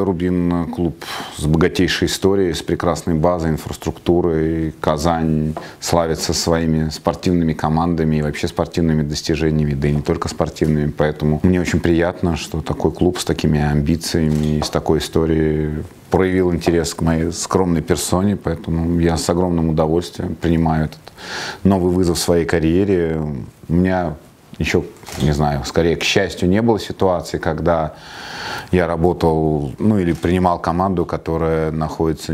Рубин клуб с богатейшей историей, с прекрасной базой, инфраструктурой. Казань славится своими спортивными командами и вообще спортивными достижениями, да и не только спортивными. Поэтому мне очень приятно, что такой клуб с такими амбициями и с такой историей проявил интерес к моей скромной персоне, поэтому я с огромным удовольствием принимаю этот новый вызов в своей карьере. У меня еще, не знаю, скорее, к счастью, не было ситуации, когда я работал, или принимал команду, которая находится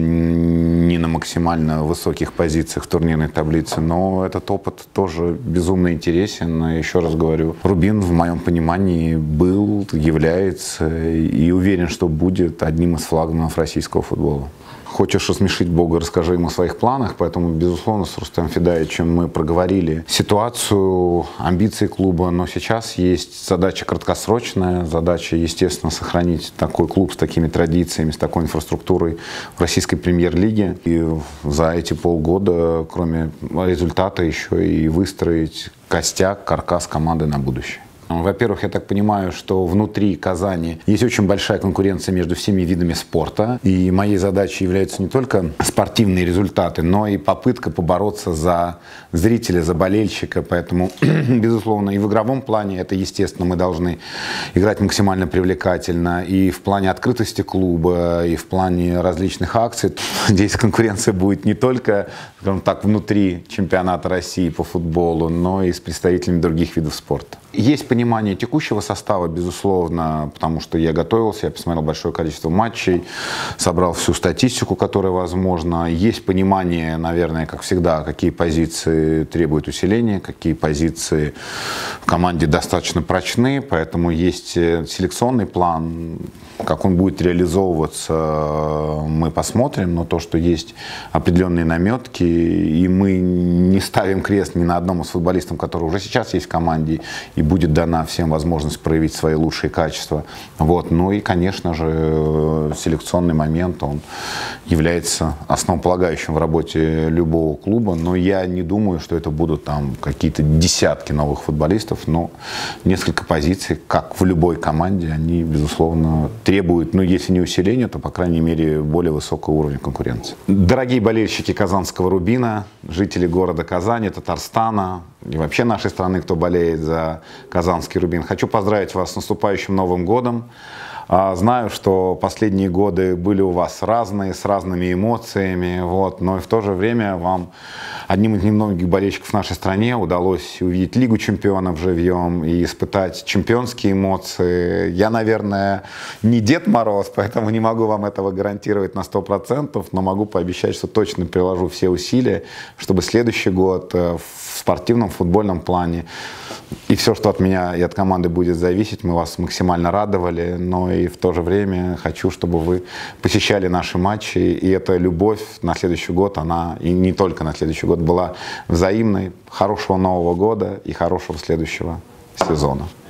не на максимально высоких позициях в турнирной таблице, но этот опыт тоже безумно интересен. Еще раз говорю, Рубин в моем понимании был, является и уверен, что будет одним из флагманов российского футбола. Хочешь рассмешить Бога, расскажи ему о своих планах. Поэтому, безусловно, с Рустемом Федаевичем мы проговорили ситуацию, амбиции клуба. Но сейчас есть задача краткосрочная. Задача, естественно, сохранить такой клуб с такими традициями, с такой инфраструктурой в российской премьер-лиге. И за эти полгода, кроме результата, еще и выстроить костяк, каркас команды на будущее. Во-первых, я так понимаю, что внутри Казани есть очень большая конкуренция между всеми видами спорта. И моей задачей являются не только спортивные результаты, но и попытка побороться за зрителя, за болельщика. Поэтому, безусловно, и в игровом плане это, естественно, мы должны играть максимально привлекательно. И в плане открытости клуба, и в плане различных акций. Здесь конкуренция будет не только, скажем так, внутри чемпионата России по футболу, но и с представителями других видов спорта. Есть понимание текущего состава, безусловно, потому что я готовился, я посмотрел большое количество матчей, собрал всю статистику, которая возможна. Есть понимание, наверное, как всегда, какие позиции требуют усиления, какие позиции в команде достаточно прочны, поэтому есть селекционный план. Как он будет реализовываться, мы посмотрим, но то, что есть определенные наметки, и мы не ставим крест ни на одном из футболистов, который уже сейчас есть в команде, и будет дана всем возможность проявить свои лучшие качества. Ну и, конечно же, селекционный момент, он является основополагающим в работе любого клуба, но я не думаю, что это будут там какие-то десятки новых футболистов, но несколько позиций, как в любой команде, они, безусловно, требуют, если не усиления, то, по крайней мере, более высокого уровня конкуренции. Дорогие болельщики казанского Рубина, жители города Казани, Татарстана и вообще нашей страны, кто болеет за казанский Рубин, хочу поздравить вас с наступающим Новым годом. Знаю, что последние годы были у вас разные, с разными эмоциями, но и в то же время вам, одним из немногих болельщиков в нашей стране, удалось увидеть Лигу чемпионов живьем и испытать чемпионские эмоции. Я, наверное, не Дед Мороз, поэтому не могу вам этого гарантировать на 100%, но могу пообещать, что точно приложу все усилия, чтобы следующий год в спортивном, футбольном плане и все, что от меня и от команды будет зависеть, мы вас максимально радовали, но и в то же время хочу, чтобы вы посещали наши матчи, и эта любовь на следующий год, она и не только на следующий год, была взаимной. Хорошего Нового года и хорошего следующего сезона.